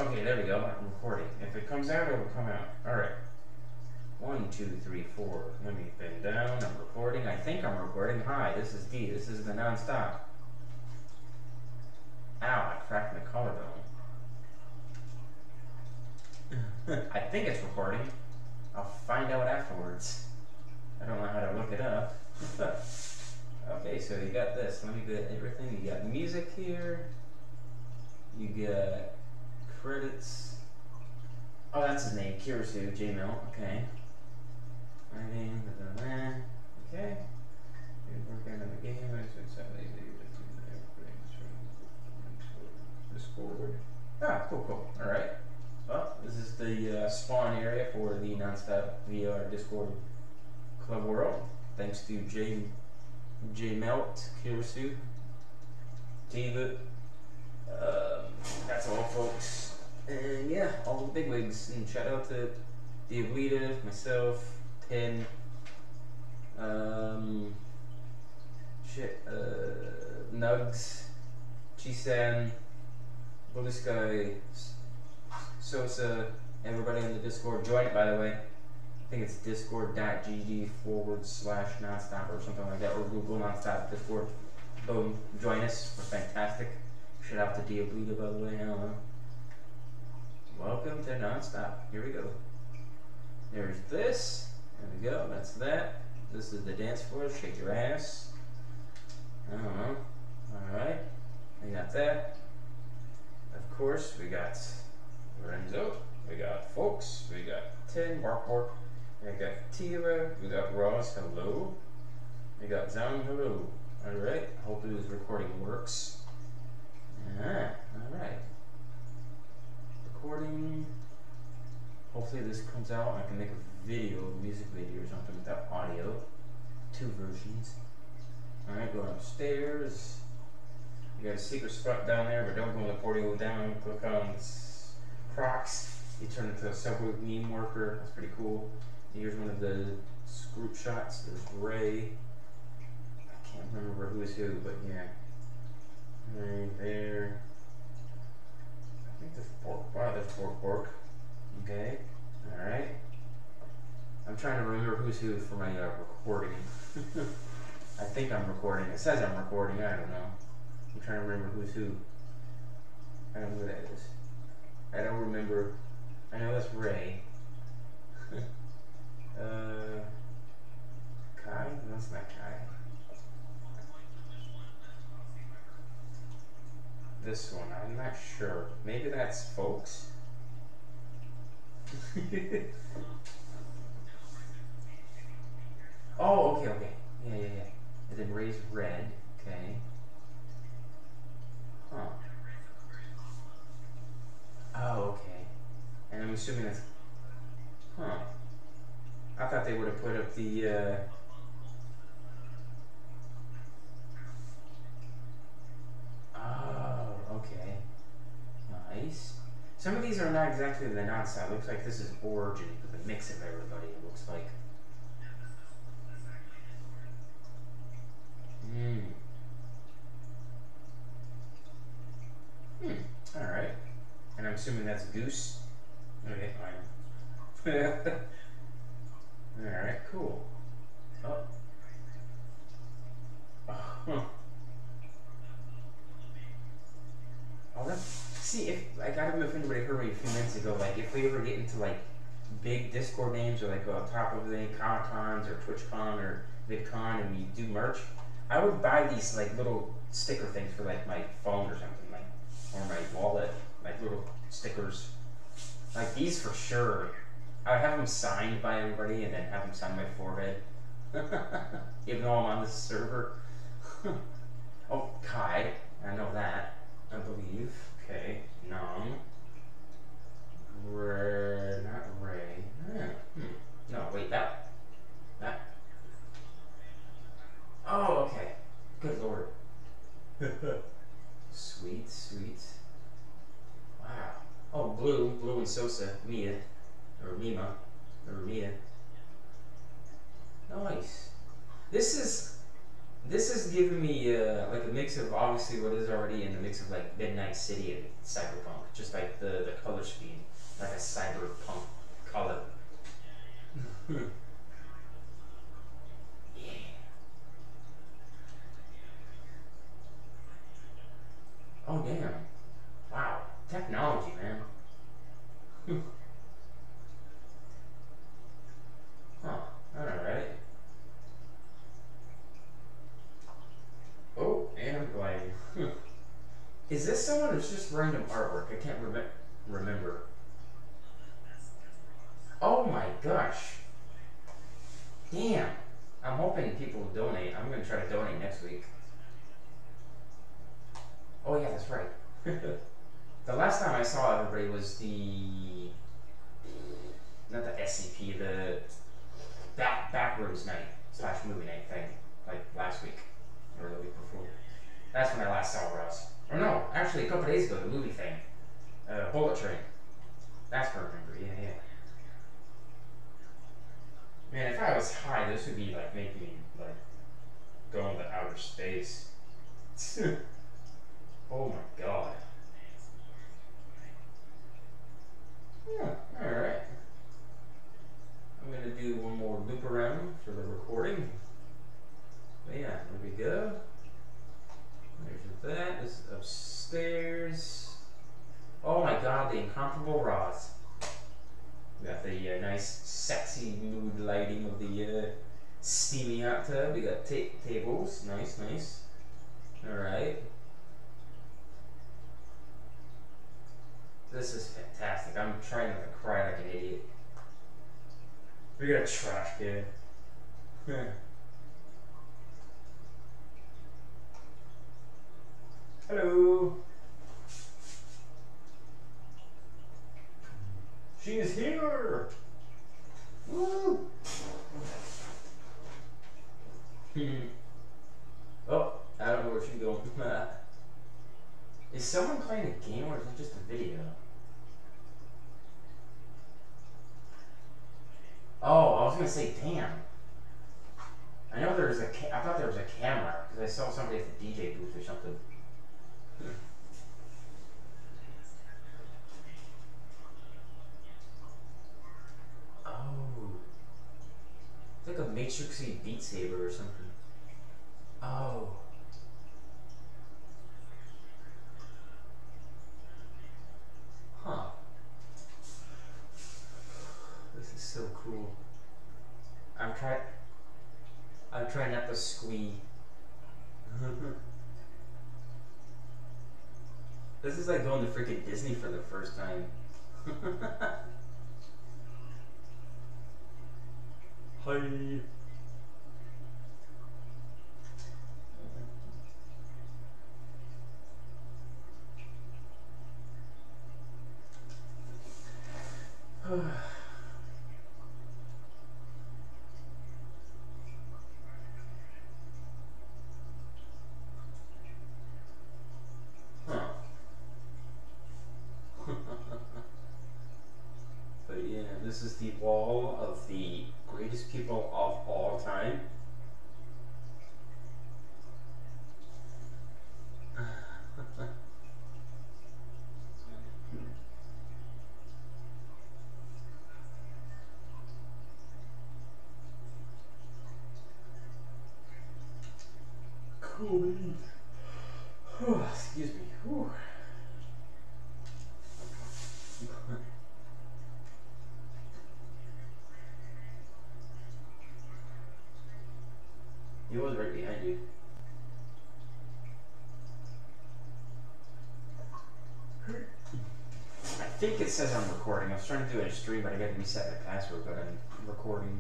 Okay, there we go. I'm recording. If it comes out, it will come out. Alright. 1, 2, 3, 4. Let me bend down. I'm recording. I think I'm recording. Hi, this is D. This is the nonstop. Ow, I cracked my collarbone. I think it's recording. I'll find out afterwards. I don't know how to look it up. Okay, so you got this. Let me get everything. You got music here. You got credits. Oh, that's his name. Kirisu, J-Mel. Okay. Okay. Working on the game. Discord. Ah, cool. Alright. Well, this is the spawn area for the Nonstop VR Discord Club World. Thanks to J-Melt, Kirisu, Diva. That's all, folks. And yeah, all the bigwigs. And shout out to Diablita, myself, Tin, Nugs, Chisan, Blue Sky, Sosa, everybody in the Discord. Join it, by the way. I think it's discord.gg/nonstop or something like that, or Google Nonstop Discord. Boom. Join us. We're fantastic. Shout out to Diablita, by the way. I don't know. Welcome to Nonstop. Here we go. There's this. There we go. That's that. This is the dance floor. Shake your ass. I don't know. Alright. We got that. Of course, we got Lorenzo. We got Folks. We got Tin, Bark. We got Tira. We got Ross. Hello. We got Zone. Hello. Alright. Hopefully this recording works. Alright. Recording. Hopefully this comes out. I can make a video, a music video or something without audio. 2 versions. Alright, going upstairs. You got a secret spot down there, but don't go in the portal down. Click on Crocs. You turn into a Subway meme worker. That's pretty cool. Here's one of the group shots. There's Ray. I can't remember who is who, but yeah. Right there. I think there's pork. Wow, there's pork. Okay. Alright. I'm trying to remember who's who for my recording. I think I'm recording. It says I'm recording. I don't know. I'm trying to remember who's who. I don't know who that is. I don't remember. I know that's Ray. Kai? No, that's not Kai. This one, I'm not sure. Maybe that's Folks. Oh, okay. Yeah. And then Ray's red. Okay. Huh. Oh, okay. And I'm assuming that's... Huh. I thought they would have put up the, Oh, okay. Nice. Some of these are not exactly the nonstop. Looks like this is Origin with a mix of everybody, it looks like. Alright. And I'm assuming that's Goose. Okay, fine. Alright, cool. Oh. See, if I don't know if anybody heard me a few minutes ago, like if we ever get into like big Discord names or like on top of the Comic-Cons or TwitchCon or VidCon and we do merch, I would buy these like little sticker things for like my phone or something, like, or my wallet, like little stickers. Like these for sure. I would have them signed by everybody and then have them sign my forehead. Even though I'm on this server. Oh, Kai. I know that. I believe. Okay. Nom. Not Ray. No, wait, that. Oh, okay. Good lord. Sweet. Wow. Oh, Blue and Sosa. Mia. Or Mima. Or Mia. Nice. This is This is giving me like a mix of obviously what is already in the mix of like Midnight City and Cyberpunk, just like the color scheme, like a cyberpunk color. Yeah. Oh damn! Wow, technology, man. Huh? All right. Oh, and I'm gliding. Is this someone who's just random artwork? I can't remember. Oh my gosh. Damn. I'm hoping people will donate. I'm gonna try to donate next week. Oh yeah, that's right. The last time I saw everybody was the not the SCP, the backrooms night / movie night thing, like last week or the week before. That's when I last saw Russ. Or no, actually a couple days ago, the movie thing, Bullet Train. That's what I remember. Yeah, yeah. Man, if I was high, this would be like making me like go into outer space. Oh my god. Yeah, alright. I'm gonna do one more loop around for the recording. But yeah, there we go. There's that. This is upstairs. Oh my god, the incomparable Roz. We got the nice, sexy mood lighting of the steamy hot tub. We got tables. Nice, nice. Alright. This is fantastic. I'm trying not to cry like an idiot. We got a trash can. Hello. She is here. Woo. Oh, I don't know where she's going. Is someone playing a game or is it just a video? Oh, I was gonna say, damn. I know there's a. I thought there was a camera because I saw somebody at the DJ booth or something. Oh, it's like a Matrixy Beat Saber or something. Oh. Huh. This is so cool. I'm trying not to squee. This is like going to freaking Disney for the first time. Hi. But yeah, this is the wall of the greatest people of all time. Cool. Excuse me. Whew. He was right behind you. I think it says I'm recording. I was trying to do it in a stream, but I got to reset my password, but I'm recording.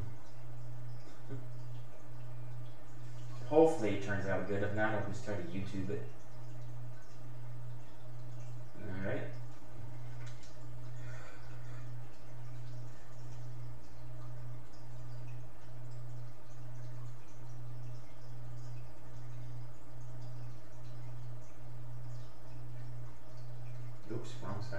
Hopefully it turns out good. If not, I'll just try to YouTube it. Alright. Oops, wrong side.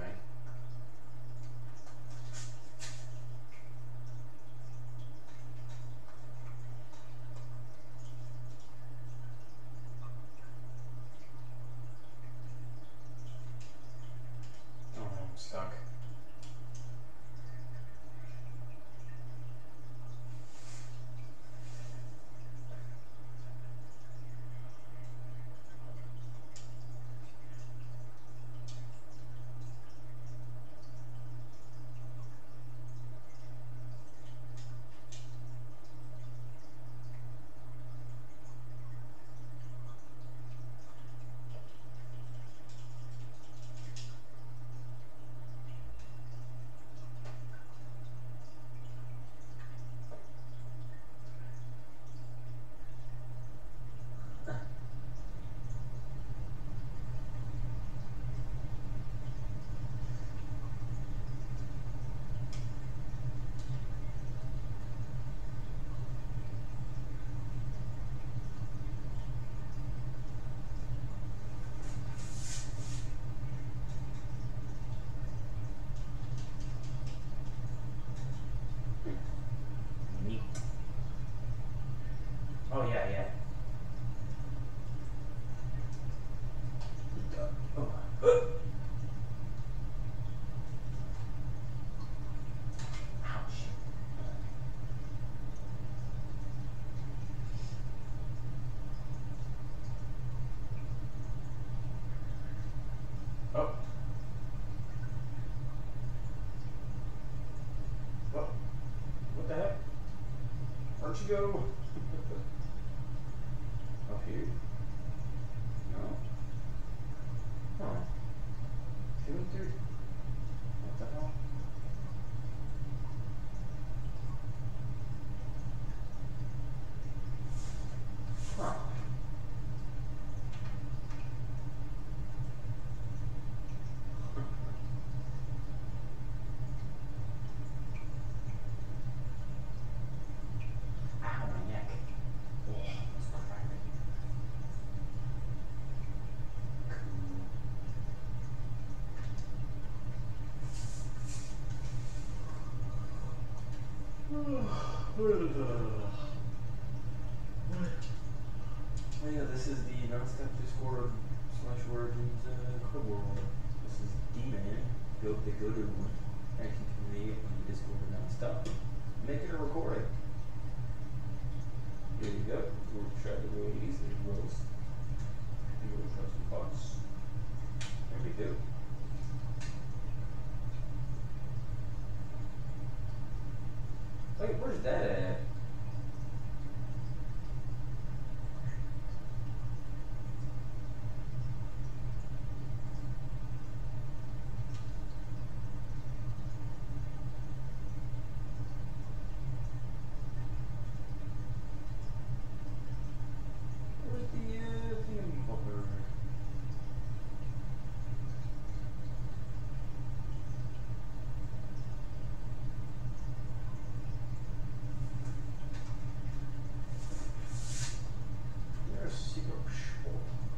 Oh. What? What the heck? Where'd you go? Up here? No? Huh. She went through. What the hell? Huh. Ow, my neck. Oh, it's cracking. Oh yeah, this is the non-stop Discord / Origins Club World. This is D-Man, the go-to one. Action community on the Discord non-stop. Make it a recording. Here you go. We'll try the ladies and Rose. We'll try some thoughts. There we go. Wait, where's that at? Where's the thing buffer? There's a secret shop.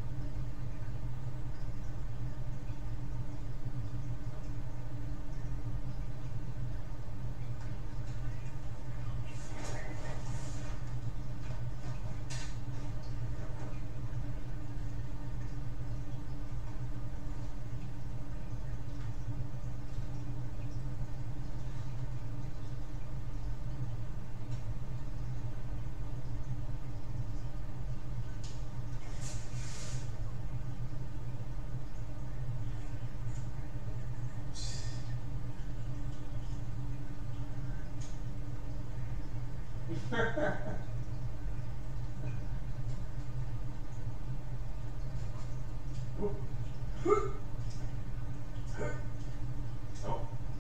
Oh.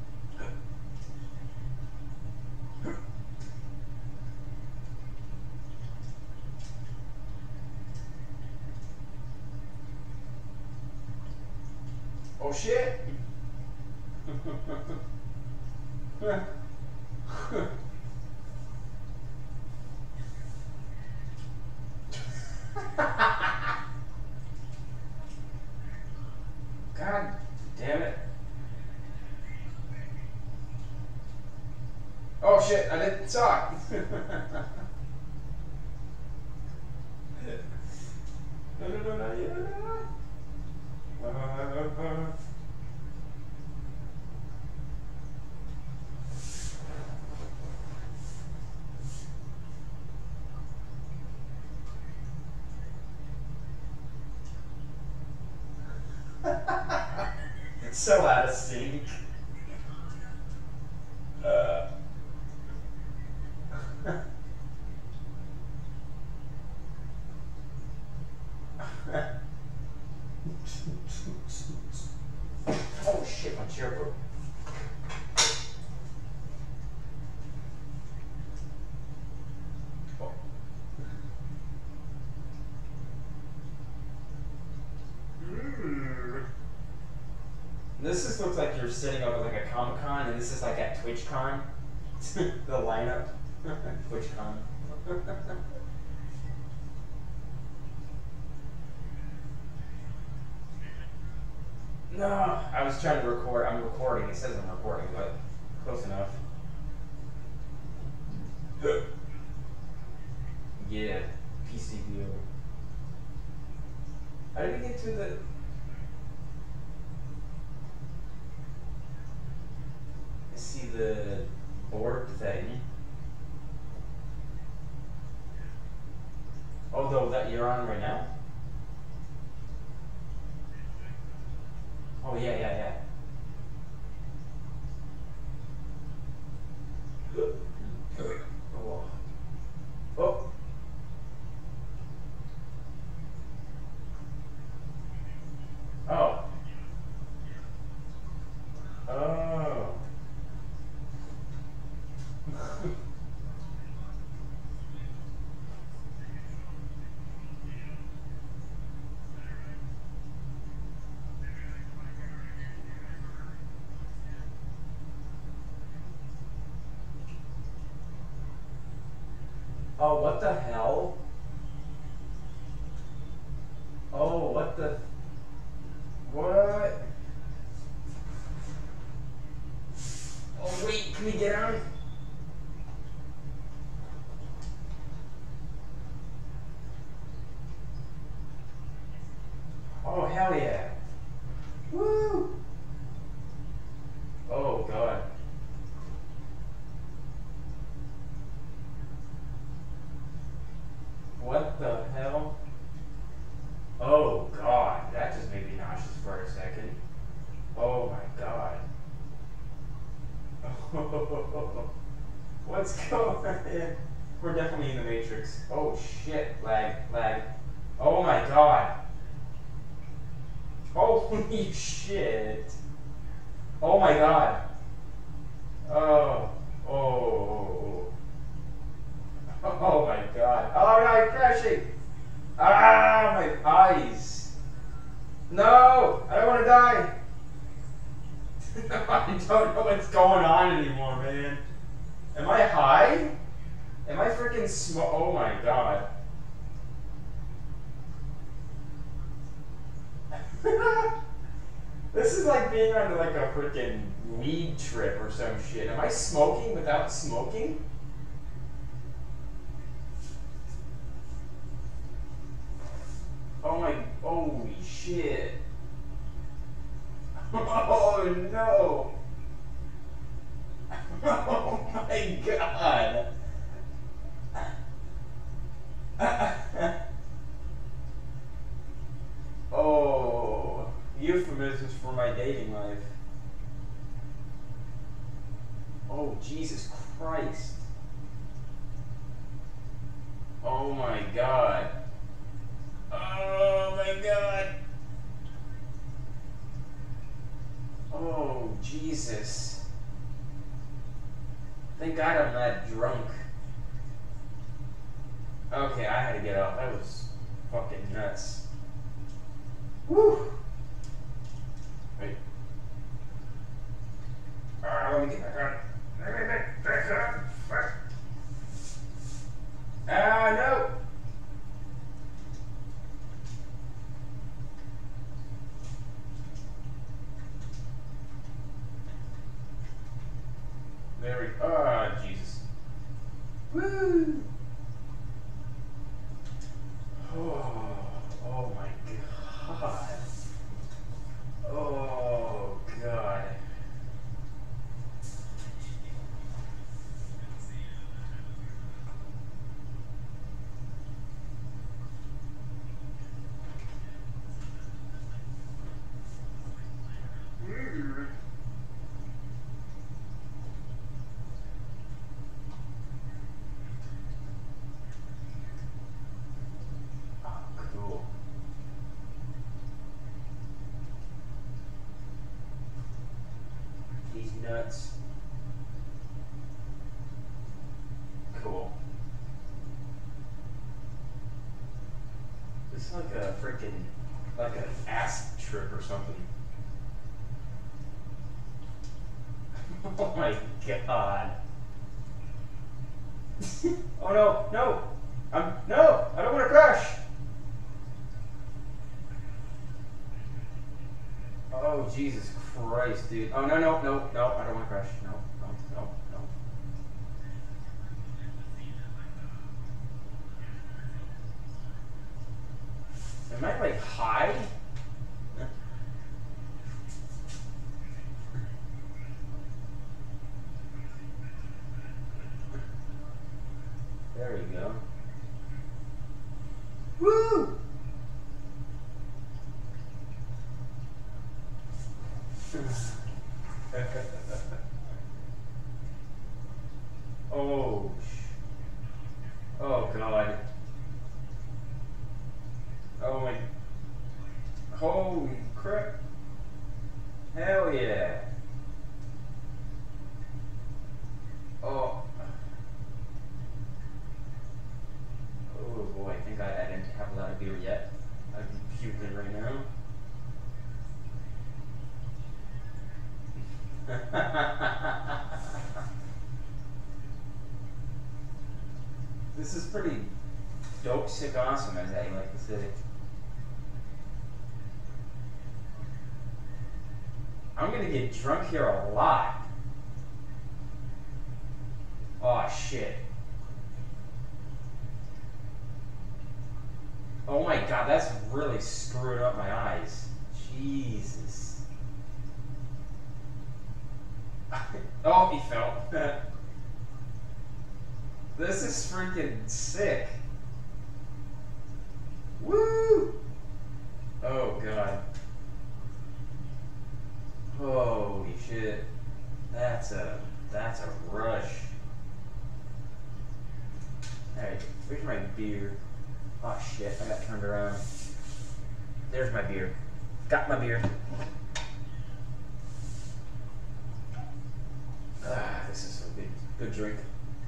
Oh shit! God damn it. Oh shit, I didn't saw it. No, not yet. So out of sync. Oh shit, my chair broke. Oh. This just looks like you're sitting up at like a Comic-Con, and this is like at TwitchCon. The lineup. TwitchCon. No, I was trying to record. I'm recording. It says I'm recording, but close enough. Yeah, PCBO. How did we get to the... you're on right now? Oh, yeah, yeah, yeah. Oh. Oh. Oh. Oh. Oh, what the hell? Oh, what the... What? Oh, wait, can we get on? Oh, hell yeah. Woo! Oh, God. What the hell? Oh, God. That just made me nauseous for a second. Oh, my God. What's going on? We're definitely in the Matrix. Oh, shit. Lag, lag. Oh, my God. Holy shit. Oh, my God. Oh, oh, oh my God. Oh no, I'm crashing. Ah, my eyes. No, I don't want to die. I don't know what's going on anymore, man. Am I high? Am I freaking oh my God. This is like being on like a freaking weed trip or some shit. Am I smoking without smoking? Oh my, holy shit. Oh no. Oh my God. Oh, euphemisms for my dating life. Oh, Jesus Christ. Oh my God. Oh my God. Oh, Jesus. Thank God I'm not drunk. Okay, I had to get off. That was fucking nuts. Woo! Wait. Let me get back on. Let me get back on. No! There we go. Oh, Jesus. Woo! Oh, oh my God. Oh, God. Oh, cool. These nuts. Cool. This is like a freaking, like an acid trip or something. Oh my God. Oh no, no. No, I don't want to crash. Oh, Jesus Christ, dude. Oh, no, no, no, no, I don't want to crash. No, no, no, no. Am I like high? There we go. Woo! Oh, oh God. Oh my. Holy crap. Hell yeah. Oh. Oh boy, thank God I didn't have a lot of beer yet. I'd be puking right now. This is pretty dope, sick, awesome, as I like to say. I'm gonna get drunk here a lot. Oh shit. Oh my God, that's really screwing up my eyes. Jesus. Oh, he fell. This is freaking sick. Woo! Oh God. Holy shit. That's a rush. Alright, where's my beer? Oh shit, I got turned around. There's my beer. Got my beer. Ah, this is a good drink.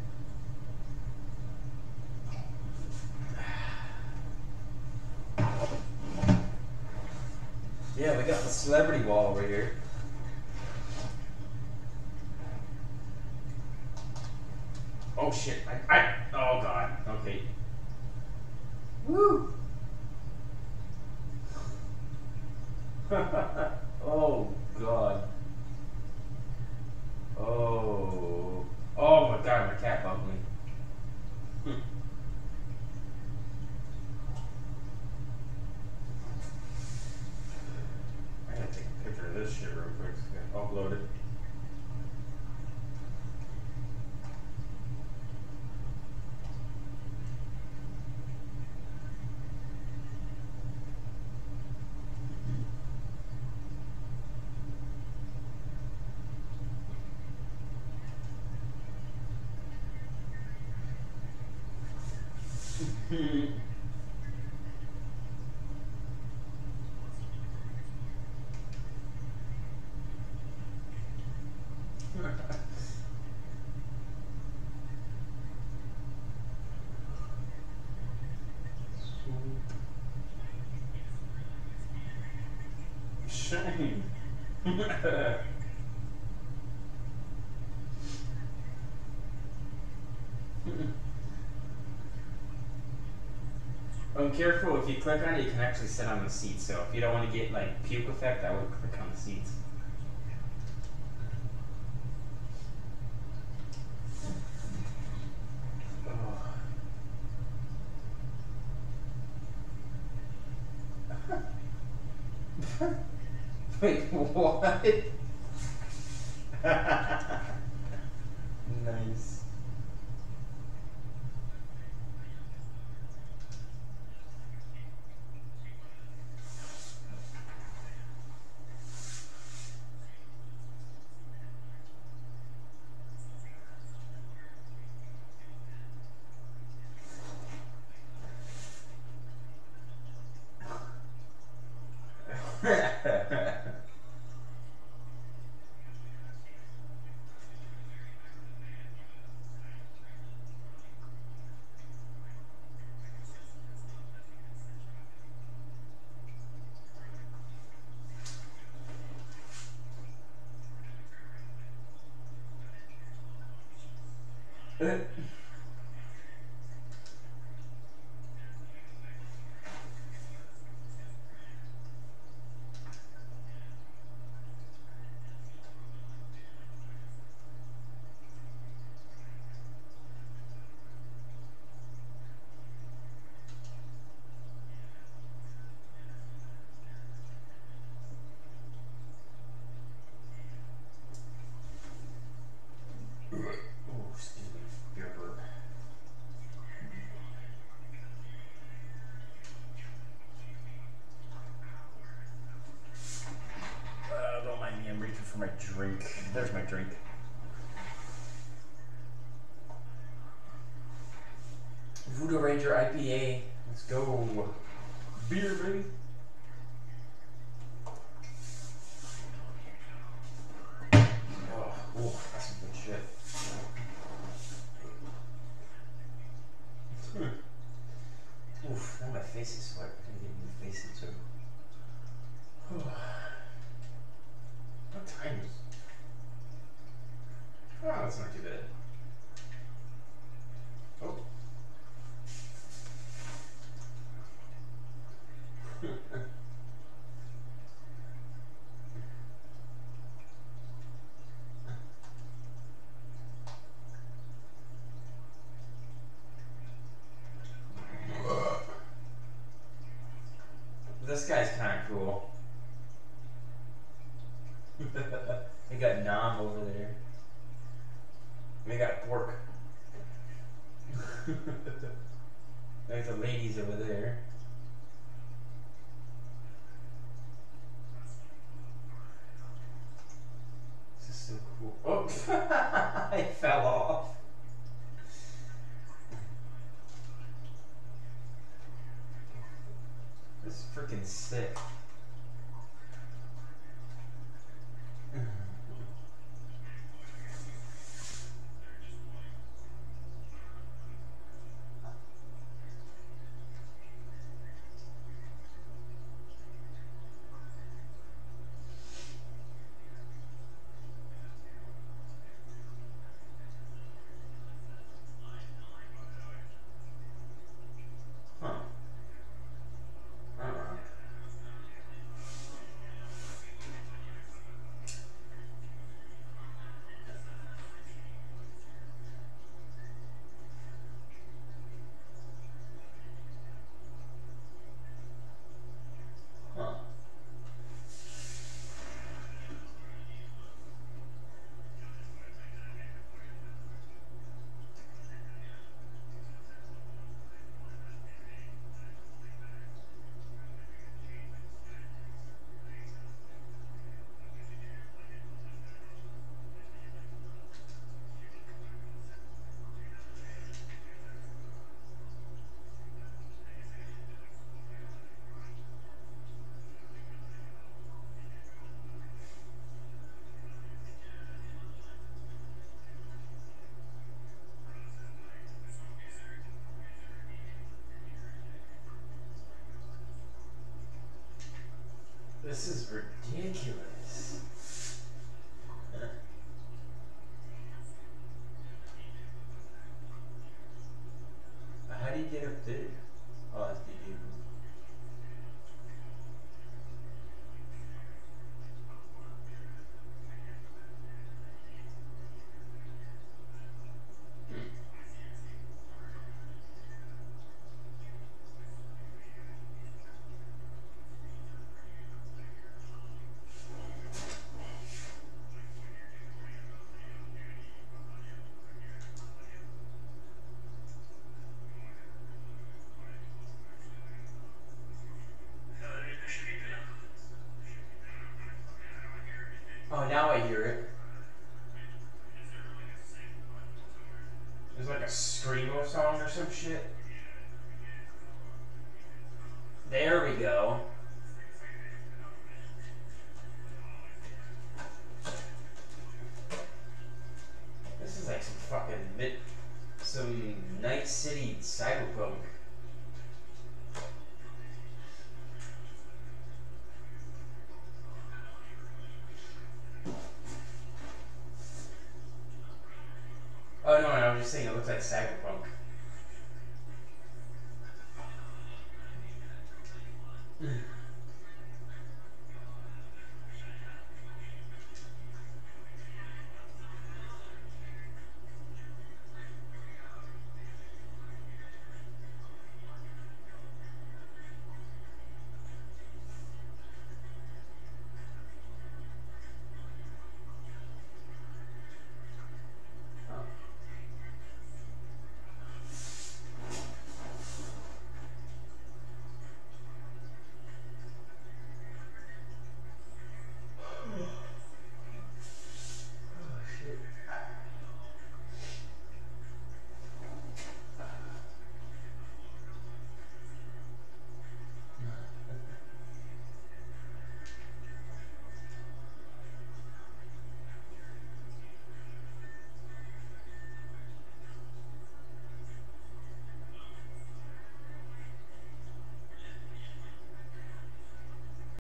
Yeah, we got the celebrity wall over here. Oh shit, oh God, okay. Woo! Oh God. Oh. Oh my God, my cat bumped me. I gotta take a picture of this shit real quick so I can upload it. Shame. Careful, if you click on it, you can actually sit on the seat. So if you don't want to get like puke effect, I would click on the seats. Wait, what? Nice. Oh, excuse me, beer burp. I'm reaching for my drink. There's my drink. Voodoo Ranger IPA. Let's go. Beer, baby. Oh, that's some good shit. Oof, now my face is sweat. I'm gonna get my face into. What time is it? Oh, that's not too bad. Oh. This guy's kind of cool. They got Nam over there. They got Pork. There's the ladies over there. This is so cool. Oh, I fell off. This is freaking sick. This is ridiculous. How do you get up there? Oh, that's the dude. Oh, now I hear it. There's like a Screamo song or some shit. There we go. This is like some fucking some Night City cyberpunk. Oh no, I was just saying it looks like cyberpunk.